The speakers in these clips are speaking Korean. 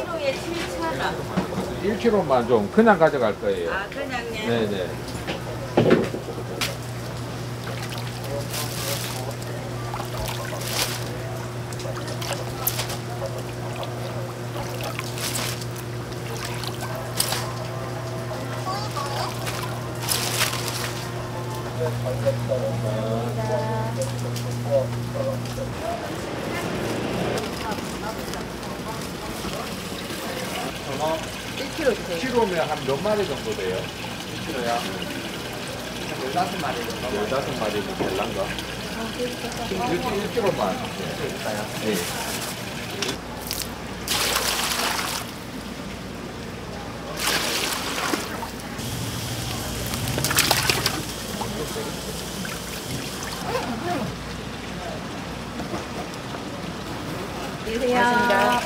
1kg에 7,000원. 1kg만 좀 그냥 가져갈 거예요. 아, 그냥요? 네네. 전어 1kg 주세요. 1kg면 한 몇 마리 정도 돼요? 1kg야? 한 15마리 정도. 15마리면 될란가? 지금 1kg만. 있어요. 네. 드세요.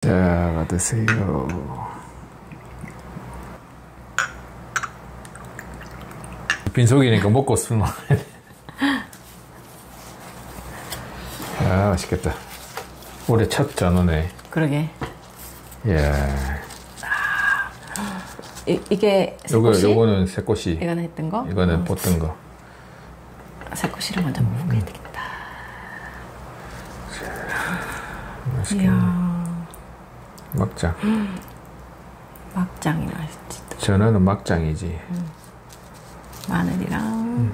자, 드세요. 빈속이니까 먹고 술 먹어야 돼. 아, 맛있겠다. 올해 첫 전어네. 그러게. 예. 이게 새꼬시? 요거는 새꼬시. 이거는 했던 거? 이거는 볶은 거. 새꼬시를 먼저 먹어야 되겠다. 맛있겠네. 이야. 막장. 막장이 맛있지. 전어는 막장이지. 마늘이랑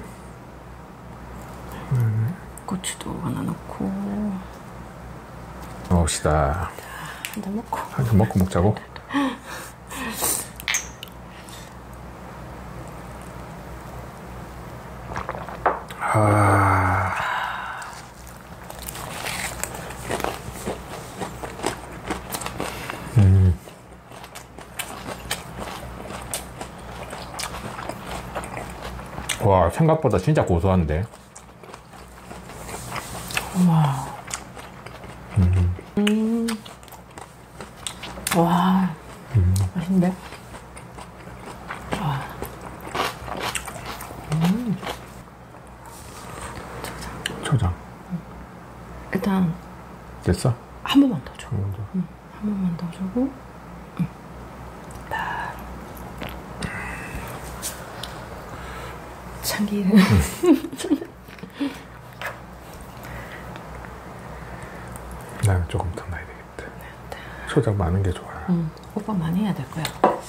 고추도 하나 넣고 먹읍시다. 한 잔 먹고. 한 잔 먹고 먹자고. 아. 와, 생각보다 진짜 고소한데. 와. 와. 맛있는데? 와. 초장. 일단 됐어? 한 번만 더 줘. 한 번 더. 한 번만 더 주고. 참기름. 나는 조금 더 넣어야 되겠다. 초장 많은 게 좋아. 오빠 많이 해야 될 거야.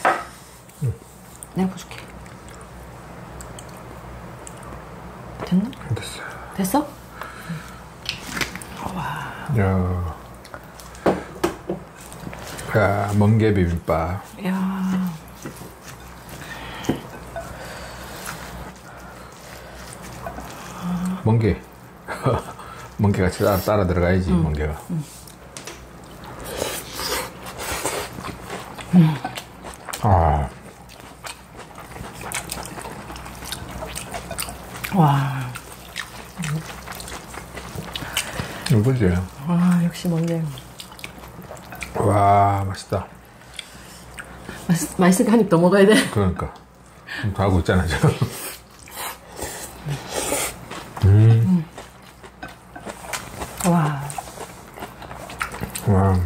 내가 보줄게. 됐나? 됐어. 됐어? 야, 야, 멍게 비빔밥. 야. 멍게. 멍게 같이 따라 들어가야지, 멍게가. 아. 와. 이거지? 와, 역시 멍게. 와, 맛있다. 맛있으니까 한 입 더 먹어야 돼. 그러니까. 좀 더 하고 있잖아, 지금. 와. 와.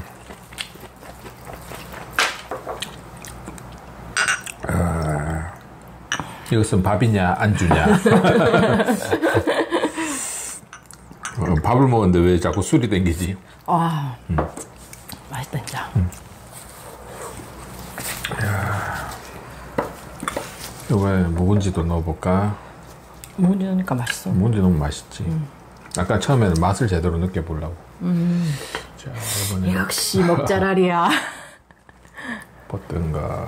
아. 이것은 밥이냐, 안주냐. 밥을 먹었는데 왜 자꾸 술이 땡기지? 와. 맛있다, 진짜. 이번에 묵은지도 넣어볼까? 묵은지 넣으니까 맛있어. 묵은지 너무 맛있지. 아까 처음에는 맛을 제대로 느껴보려고. 자, 이번에 역시 먹자랄이야. 볶은 거.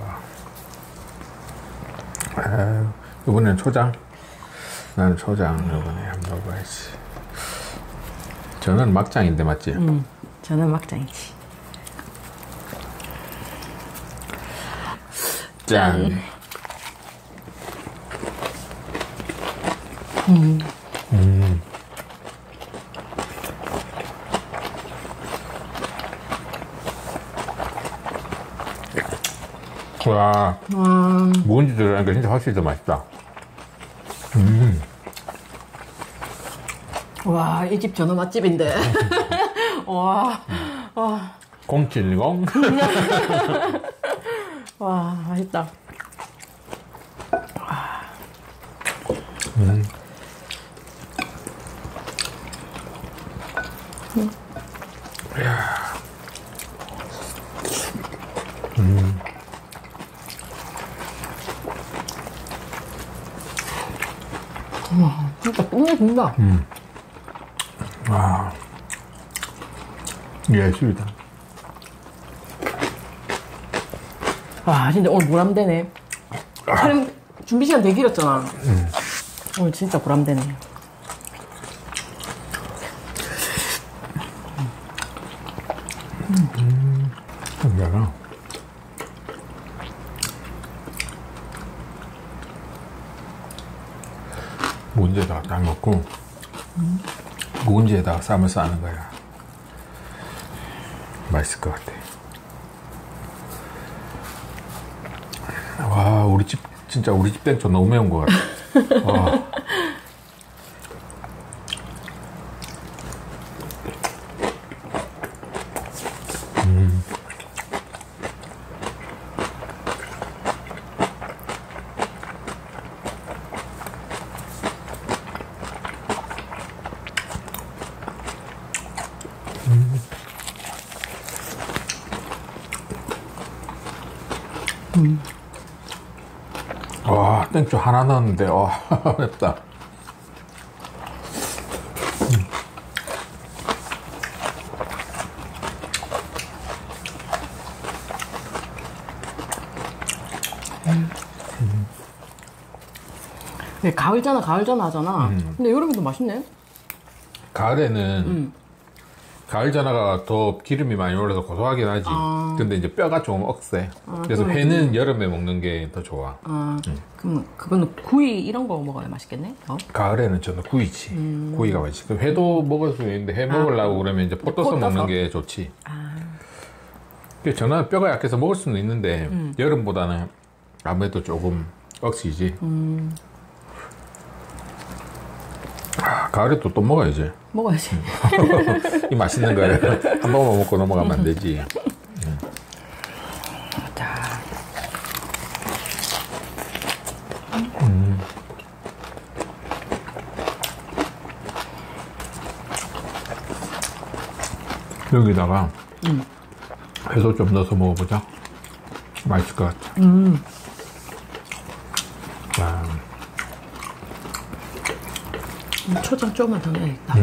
아, 이번엔 초장. 나는 초장 이번에 한번 넣어봐야지. 저는 막장인데 맞지? 저는 막장이지. 짠. 와, 묵은지 들어가니까 진짜 확실히 더 맛있다. 와, 이 집 전어 맛집인데. 와. 와. 070. 와, 맛있다. 와, 진짜 끝내준다. 와, 예술이다. 와, 진짜 오늘 보람되네. 촬영 준비 시간 되게 길었잖아. 오늘 진짜 보람되네. 내가 묵은지에다가 딱 넣고 묵은지에다가 쌈을 싸는 거야. 맛있을 것 같아. 우리 집 진짜 우리 집 땡초 너무 매운 것 같아. 와. 와, 땡초 하나 넣었는데, 와, 맵다. 네, 가을잖아, 가을잖아 하잖아. 근데 여름에도 맛있네. 가을에는, 가을 전화가 더 기름이 많이 올라서 고소하긴 하지. 근데 이제 뼈가 좀 억세. 그래서 회는 여름에 먹는 게 더 좋아. 그럼 그거는 구이 이런 거 먹어야 맛있겠네? 가을에는 저는 구이지. 구이가 맛있어. 회도 먹을 수 있는데 회 먹으려고 그러면 이제 포 떠서 포 떠서? 먹는 게 좋지. 저는 뼈가 약해서 먹을 수는 있는데 여름보다는 아무래도 조금 억지지. 가을에 또 먹어야지. 먹어야지. 이 맛있는 거를 한 번만 먹고 넘어가면 안 되지. 자. 여기다가 회도 좀 넣어서 먹어보자. 맛있을 것 같아. 와. 초장 조금만 더 넣어야겠다.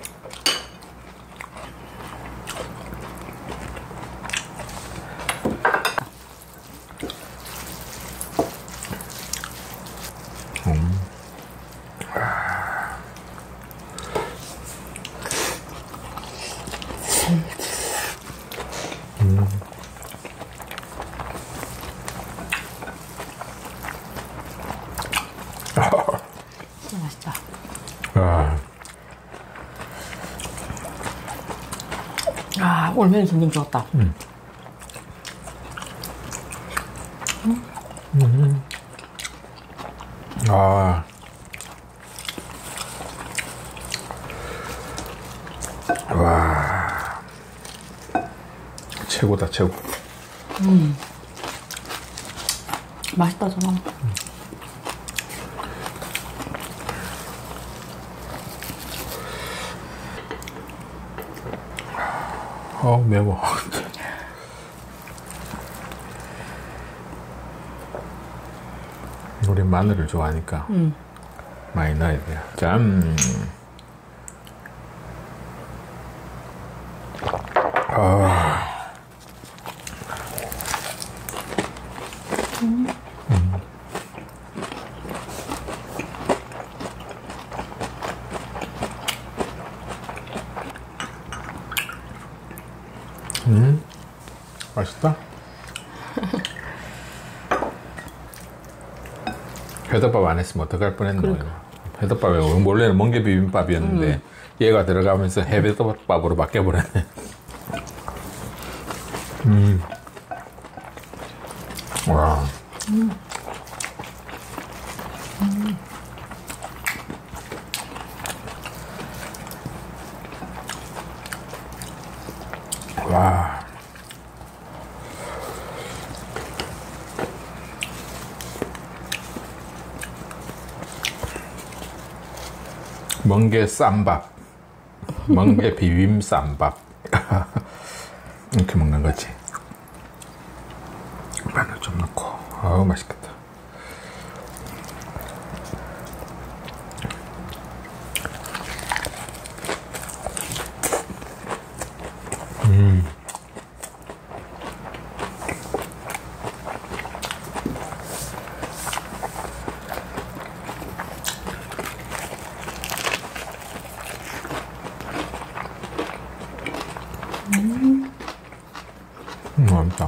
진짜 맛있다. 오늘 메뉴 점점 좋았다. 와. 최고다, 최고. 맛있다, 저는. 매워. 우리 마늘을 좋아하니까 많이 넣어야 돼요. 짠. 맛있다? 회덮밥 안 했으면 어떡할 뻔했노. 그러니까. 회덮밥이 원래는 멍게 비빔밥이었는데 얘가 들어가면서 회덮밥으로 바뀌어버렸네. 와. 와. 멍게 쌈밥, 멍게 비빔 쌈밥. 이렇게 먹는 거지. 마늘 좀 넣고. 아우, 맛있겠다. 맛있다.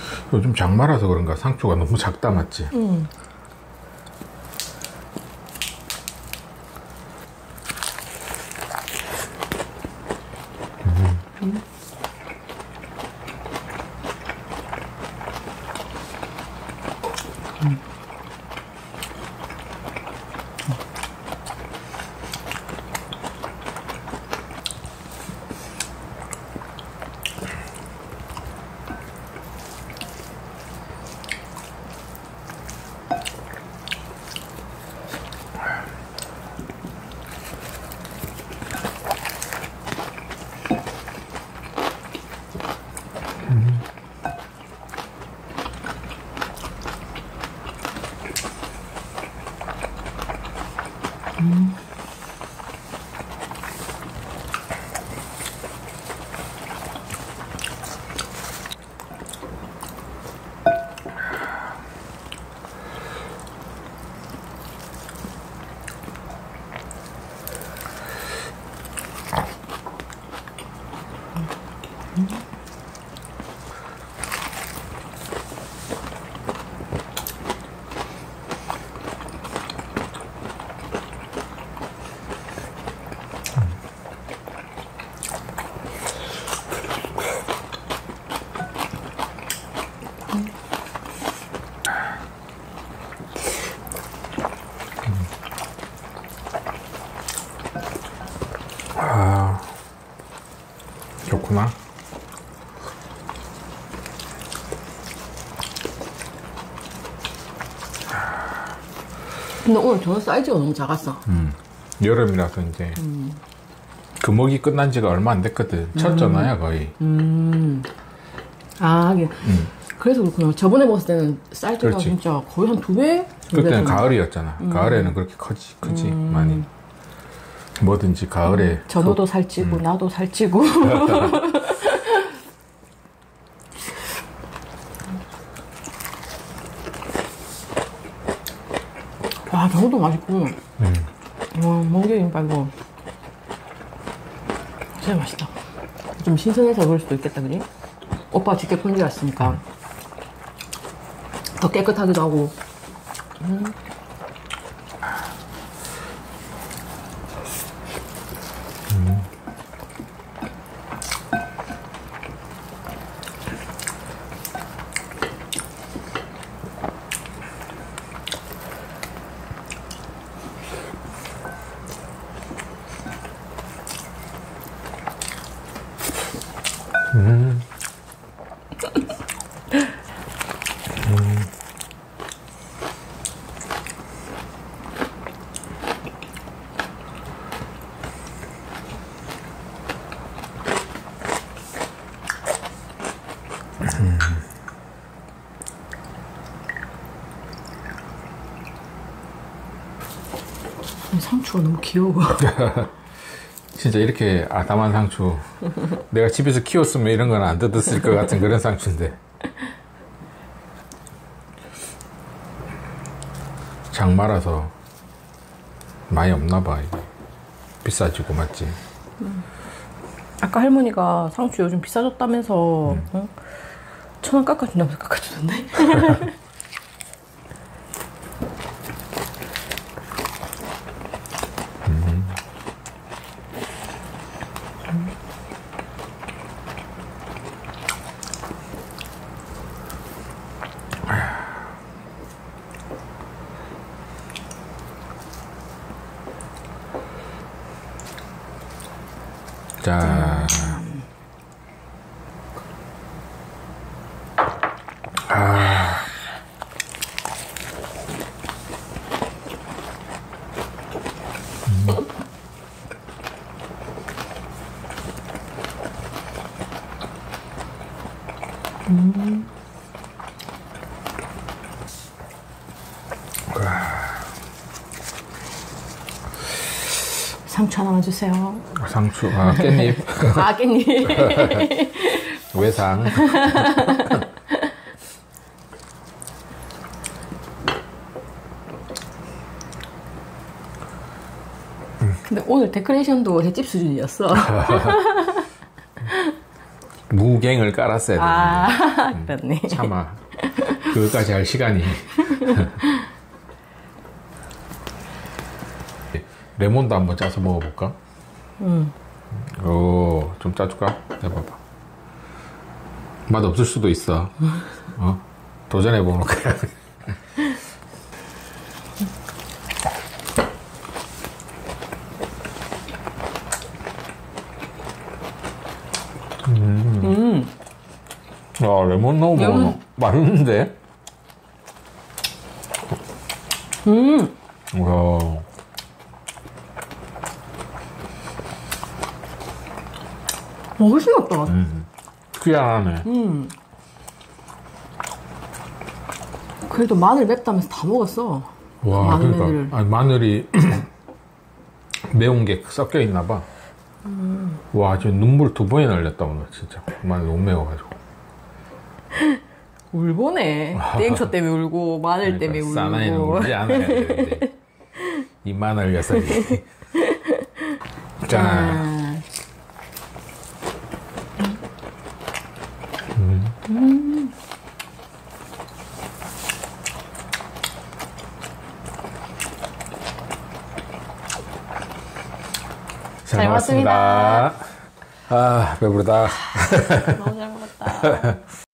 요즘 장마라서 그런가 상추가 너무 작다 맞지? 아, 좋구나. 근데 오늘 저는 사이즈가 너무 작았어. 여름이라서 이제 금어기 끝난 지가 얼마 안 됐거든. 첫 전화야 거의. 아, 하긴. 그래서 그렇구나. 저번에 먹었을 때는 사이즈가 그렇지. 진짜 거의 한 2배? 그때는 가을이었잖아. 가을에는 그렇게 크지 많이. 뭐든지 가을에. 전어도 살찌고, 나도 살찌고. 와, 저것도 맛있고. 와, 멍게김밥 이거. 진짜 맛있다. 좀 신선해서 그럴 수도 있겠다, 그지? 오빠가 직접 손질했으니까. 더 깨끗하기도 하고. 상추가 너무 귀여워. 진짜 이렇게 아담한 상추. 내가 집에서 키웠으면 이런 건 안 뜯었을 것 같은 그런 상추인데. 장마라서 많이 없나 봐. 이게. 비싸지고 맞지? 아까 할머니가 상추 요즘 비싸졌다면서 어? 1,000원 깎아준다면서 깎아주던데? 자, 상추 하나만 주세요. 상추, 깻잎, 아, 깻잎. 외상. 근데 오늘 데코레이션도 횟집 수준이었어. 무갱을 깔았어야 되는데. 그렇네. 참아. 그거까지 할 시간이. 레몬도 한번 짜서 먹어볼까? 오, 좀 짜줄까? 해봐봐. 맛 없을 수도 있어. 도전해보는 거야. 레몬 넣어 먹으면 맛있는데? 와. 훨씬 낫다. 특이하네. 그래도 마늘 맵다면서 다 먹었어. 와, 마늘 그러니까. 애들. 아니, 마늘이 매운 게 섞여 있나 봐. 와, 지금 눈물 2번이나 흘렸다, 오늘, 진짜. 마늘 너무 매워가지고. 울보네. 땡초 때문에 울고, 마늘 때문에 울고. 사나이는 울지 않아야 되는데. 이 마늘 녀석이. 짠. 잘 먹었습니다. 아, 배부르다. 너무 잘 먹었다.